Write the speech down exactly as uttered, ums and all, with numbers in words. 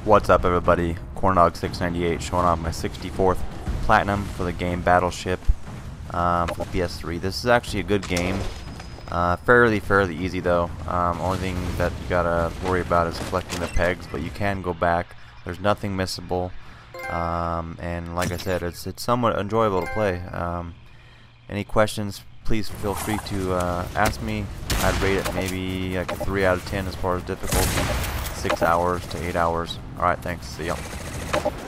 What's up, everybody? Corndog six ninety-eight showing off my sixty-fourth platinum for the game Battleship um, for the P S three. This is actually a good game. Uh, fairly, fairly easy though. Um, only thing that you gotta worry about is collecting the pegs, but you can go back. There's nothing missable, um, and like I said, it's it's somewhat enjoyable to play. Um, any questions? Please feel free to uh, ask me. I'd rate it maybe like a three out of ten as far as difficulty. Six hours to eight hours. Alright, thanks. See ya.